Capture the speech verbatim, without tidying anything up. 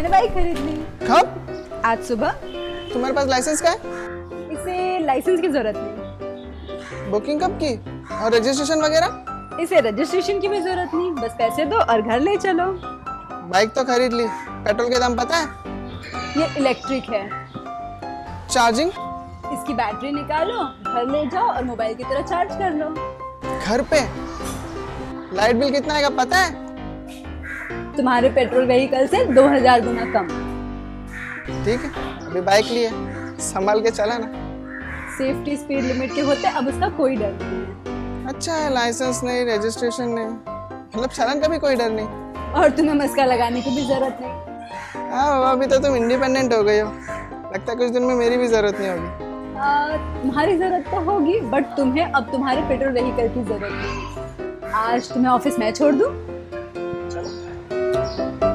मैंने बाइक खरीद ली। कब? आज सुबह। तुम्हारे पास लाइसेंस का है? इसे लाइसेंस की जरूरत नहीं। बुकिंग कब की और रजिस्ट्रेशन वगैरह? इसे रजिस्ट्रेशन की भी जरूरत नहीं, बस पैसे दो और घर ले चलो। बाइक तो खरीद ली, पेट्रोल के दाम पता है? ये इलेक्ट्रिक है। चार्जिंग? इसकी बैटरी निकालो, घर ले जाओ और मोबाइल की तरह चार्ज कर लो। घर पे? लाइट बिल कितना आएगा पता है? तुम्हारे पेट्रोल व्हीकल से दो हजार गुना कम। ठीक है, अभी बाइक ली है, संभाल के चला ना। सेफ्टी स्पीड लिमिट के होते, अब उसका कोई डर नहीं है। अच्छा है, लाइसेंस नहीं, रजिस्ट्रेशन नहीं, मतलब चलन का भी कोई डर नहीं। और तुम्हें मस्का लगाने की भी जरूरत नहीं। हाँ बाबा, अभी तो तुम इंडिपेंडेंट हो गई हो, लगता है कुछ दिन में मेरी भी जरूरत नहीं होगी। आ, तुम्हारी जरूरत तो होगी, बट तुम्हें अब तुम्हारे पेट्रोल व्हीकल की जरूरत नहीं। आज तुम्हें ऑफिस मैं छोड़ दूं? चलो।